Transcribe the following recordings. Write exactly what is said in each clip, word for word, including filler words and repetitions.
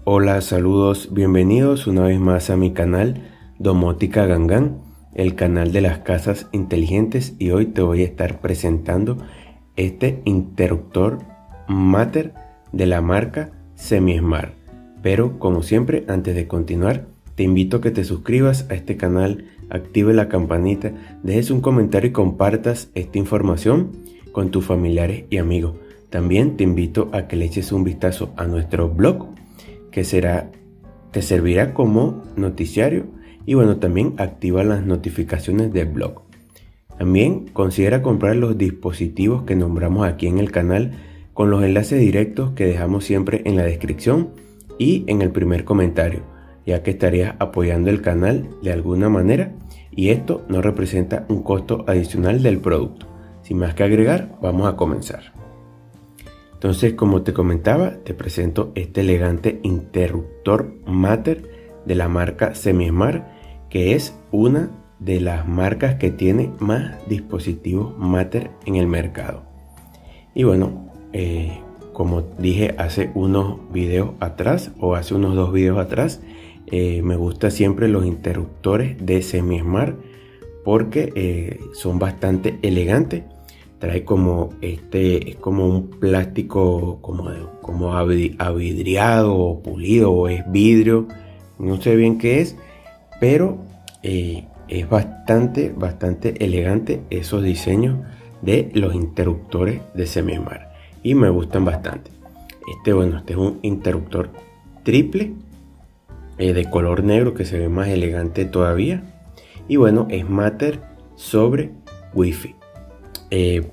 Hola, saludos, bienvenidos una vez más a mi canal Domótica Gangan, el canal de las casas inteligentes, y hoy te voy a estar presentando este interruptor Matter de la marca Semi-Smart. Pero como siempre, antes de continuar, te invito a que te suscribas a este canal, active la campanita, dejes un comentario y compartas esta información con tus familiares y amigos. También te invito a que le eches un vistazo a nuestro blog, que será, te servirá como noticiario, y bueno, también activa las notificaciones del blog. También considera comprar los dispositivos que nombramos aquí en el canal con los enlaces directos que dejamos siempre en la descripción y en el primer comentario, ya que estarías apoyando el canal de alguna manera y esto no representa un costo adicional del producto. Sin más que agregar, vamos a comenzar. Entonces, como te comentaba, te presento este elegante interruptor Matter de la marca Semi-Smart, que es una de las marcas que tiene más dispositivos Matter en el mercado. Y bueno, eh, como dije hace unos videos atrás, o hace unos dos videos atrás, eh, me gustan siempre los interruptores de Semi-Smart porque eh, son bastante elegantes. Trae como este, es como un plástico como, como avidriado o pulido, o es vidrio, no sé bien qué es, pero eh, es bastante, bastante elegante esos diseños de los interruptores de Semi-Smart y me gustan bastante. Este, bueno, este es un interruptor triple eh, de color negro que se ve más elegante todavía, y bueno, es Matter sobre Wi-Fi. Eh,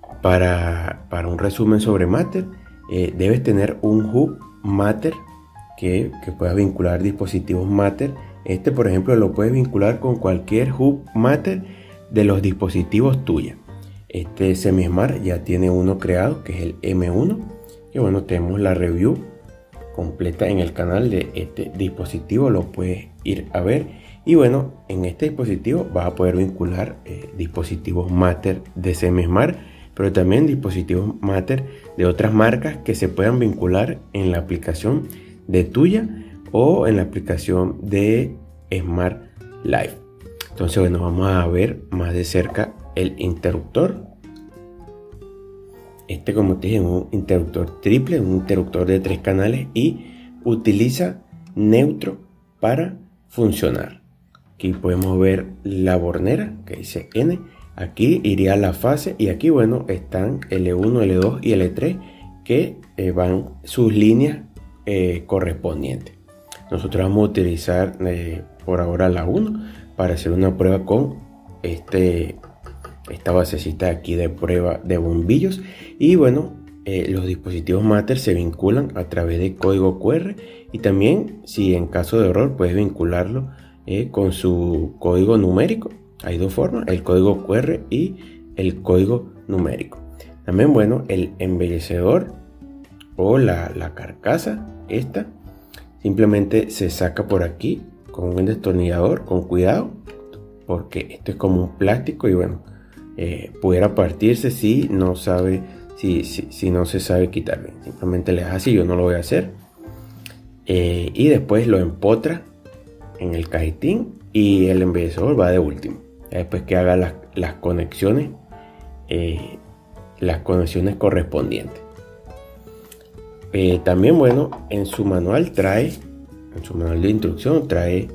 para, para un resumen sobre Matter, eh, debes tener un hub Matter que, que pueda vincular dispositivos Matter. Este, por ejemplo, lo puedes vincular con cualquier hub Matter de los dispositivos tuyos. Este Semi-Smart ya tiene uno creado, que es el M uno. Y bueno, tenemos la review completa en el canal de este dispositivo, lo puedes ir a ver. Y bueno, en este dispositivo vas a poder vincular eh, dispositivos Matter de Semi-Smart, pero también dispositivos Matter de otras marcas que se puedan vincular en la aplicación de tuya o en la aplicación de Smart Life. Entonces, bueno, vamos a ver más de cerca el interruptor. Este, como te dije, es un interruptor triple, un interruptor de tres canales y utiliza neutro para funcionar. Aquí podemos ver la bornera que dice N. Aquí iría la fase y aquí, bueno, están L uno, L dos y L tres que eh, van sus líneas eh, correspondientes. Nosotros vamos a utilizar eh, por ahora la uno para hacer una prueba con este, esta basecita aquí de prueba de bombillos. Y bueno, eh, los dispositivos Matter se vinculan a través de código Q R, y también, si en caso de error, puedes vincularlo Eh, con su código numérico. Hay dos formas, el código Q R y el código numérico. También, bueno, el embellecedor o la, la carcasa, esta simplemente se saca por aquí con un destornillador, con cuidado, porque esto es como un plástico y bueno, eh, pudiera partirse si no sabe, si, si, si no se sabe quitar bien. Simplemente le das así, yo no lo voy a hacer, eh, y después lo empotra en el cajetín y el embellecedor va de último. Después que haga las, las conexiones eh, las conexiones correspondientes. Eh, también, bueno, en su manual trae en su manual de instrucción trae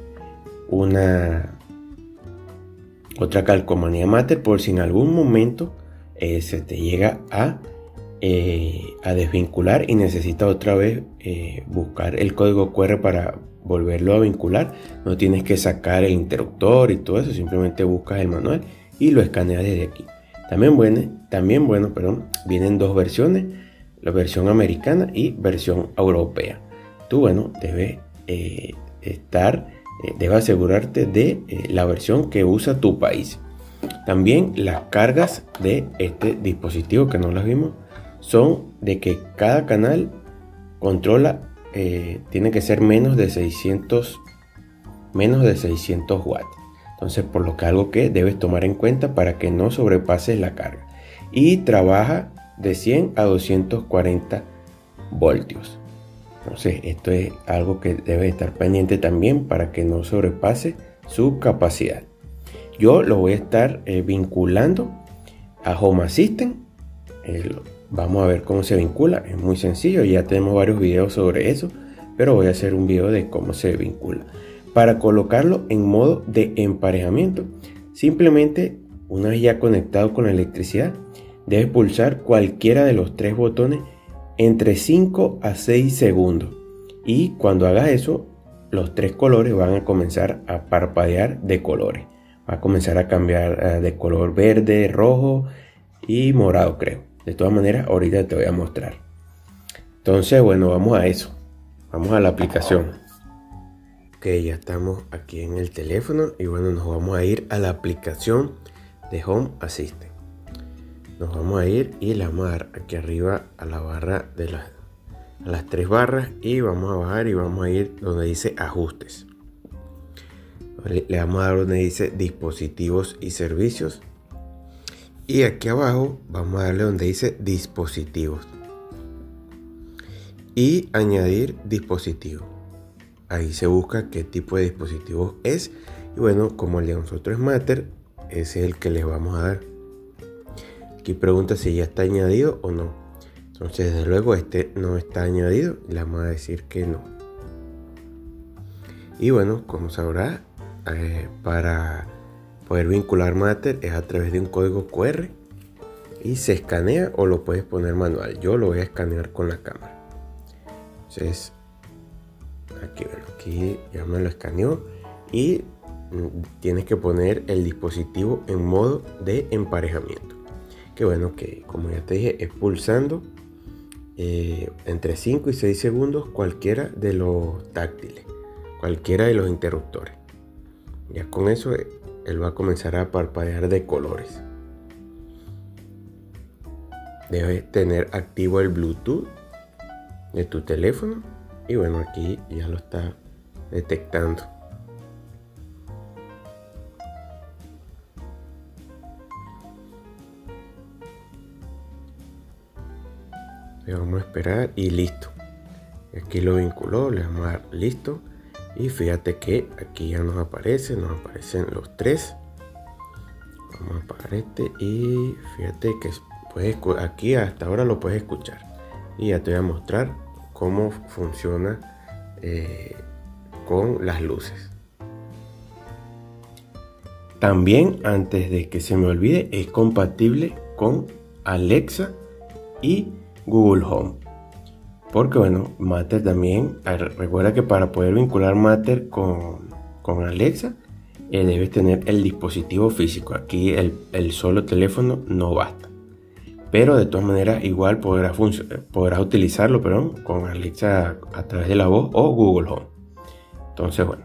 una otra calcomanía Matter por si en algún momento eh, se te llega a eh, a desvincular y necesita otra vez eh, buscar el código Q R para volverlo a vincular. No tienes que sacar el interruptor y todo eso, simplemente buscas el manual y lo escaneas desde aquí. También bueno, también bueno, perdón, vienen dos versiones, la versión americana y versión europea. Tú, bueno, debes eh, estar, eh, debes asegurarte de eh, la versión que usa tu país. También las cargas de este dispositivo, que no las vimos, son de que cada canal controla Eh, tiene que ser menos de seiscientos menos de seiscientos watts. Entonces, por lo que algo que debes tomar en cuenta para que no sobrepases la carga, y trabaja de cien a doscientos cuarenta voltios. Entonces esto es algo que debe estar pendiente también para que no sobrepase su capacidad. Yo lo voy a estar eh, vinculando a Home Assistant. Eh, vamos a ver cómo se vincula. Es muy sencillo, ya tenemos varios videos sobre eso, pero voy a hacer un video de cómo se vincula. Para colocarlo en modo de emparejamiento, simplemente una vez ya conectado con la electricidad, debes pulsar cualquiera de los tres botones entre cinco a seis segundos, y cuando hagas eso, los tres colores van a comenzar a parpadear de colores. Va a comenzar a cambiar de color verde, rojo y morado, creo. De todas maneras, ahorita te voy a mostrar. Entonces, bueno, vamos a eso. Vamos a la aplicación. Ok, ya estamos aquí en el teléfono y bueno, nos vamos a ir a la aplicación de Home Assistant. Nos vamos a ir y le vamos a dar aquí arriba a la barra de las, a las tres barras, y vamos a bajar y vamos a ir donde dice ajustes. Le vamos a dar donde dice dispositivos y servicios, y aquí abajo vamos a darle donde dice dispositivos y añadir dispositivo. Ahí se busca qué tipo de dispositivo es, y bueno, como el de nosotros es Matter, ese es el que les vamos a dar. Aquí pregunta si ya está añadido o no. Entonces, desde luego, este no está añadido. Le vamos a decir que no. Y bueno, como sabrá, eh, para poder vincular Matter es a través de un código cu erre y se escanea, o lo puedes poner manual. Yo lo voy a escanear con la cámara. Entonces, aquí, bueno, aquí ya me lo escaneó, y tienes que poner el dispositivo en modo de emparejamiento. Que bueno, que como ya te dije, es pulsando eh, entre cinco y seis segundos cualquiera de los táctiles, cualquiera de los interruptores. Ya con eso él va a comenzar a parpadear de colores. Debes tener activo el Bluetooth de tu teléfono, y bueno, aquí ya lo está detectando. Le vamos a esperar y listo. Aquí lo vinculó, le vamos a dar listo, y fíjate que aquí ya nos aparece, nos aparecen los tres. Vamos a apagar este, y fíjate que puedes, aquí hasta ahora lo puedes escuchar, y ya te voy a mostrar cómo funciona eh, con las luces. También, antes de que se me olvide, es compatible con Alexa y Google Home, porque bueno, Matter también, recuerda que para poder vincular Matter con, con Alexa eh, debes tener el dispositivo físico. Aquí el, el solo teléfono no basta, pero de todas maneras igual podrás, podrás utilizarlo, perdón, con Alexa a través de la voz o Google Home. Entonces, bueno,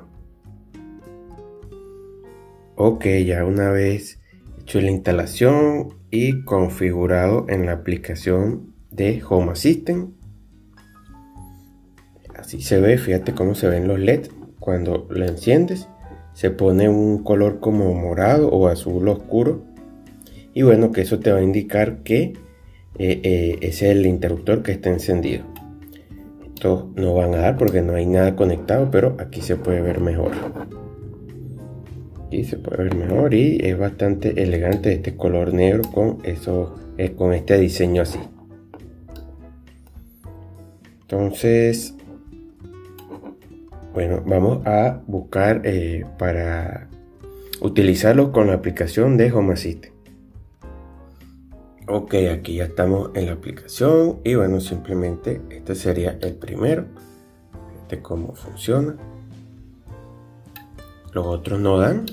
ok, ya una vez hecho la instalación y configurado en la aplicación de Home Assistant, así se ve. Fíjate cómo se ven los L E D. Cuando lo enciendes se pone un color como morado o azul oscuro, y bueno, que eso te va a indicar que eh, eh, ese es el interruptor que está encendido. Estos no van a dar porque no hay nada conectado, pero aquí se puede ver mejor. Aquí se puede ver mejor y es bastante elegante este color negro con eso, eh, con este diseño así. Entonces, bueno, vamos a buscar eh, para utilizarlo con la aplicación de Home Assistant. Ok, aquí ya estamos en la aplicación, y bueno, simplemente este sería el primero. Este cómo funciona. Los otros no dan,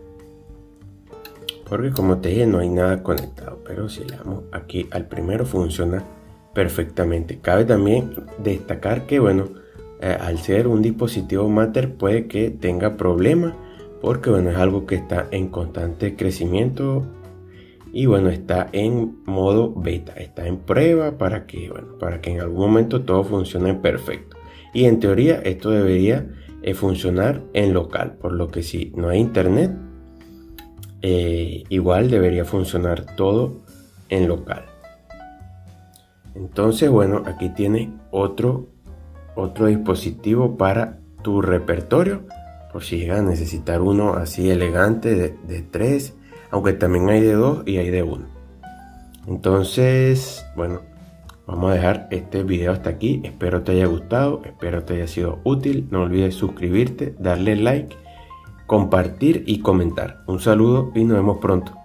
porque como te dije no hay nada conectado, pero si le damos aquí al primero funciona perfectamente. Cabe también destacar que bueno, eh, al ser un dispositivo Matter puede que tenga problemas, porque bueno, es algo que está en constante crecimiento, y bueno, está en modo beta, está en prueba para que bueno, para que en algún momento todo funcione perfecto. Y en teoría esto debería eh, funcionar en local, por lo que si no hay internet, eh, igual debería funcionar todo en local. Entonces bueno, aquí tiene otro otro dispositivo para tu repertorio, por si llegas a necesitar uno así elegante de, de tres, aunque también hay de dos y hay de uno. Entonces, bueno, vamos a dejar este video hasta aquí. Espero te haya gustado, espero te haya sido útil. No olvides suscribirte, darle like, compartir y comentar. Un saludo y nos vemos pronto.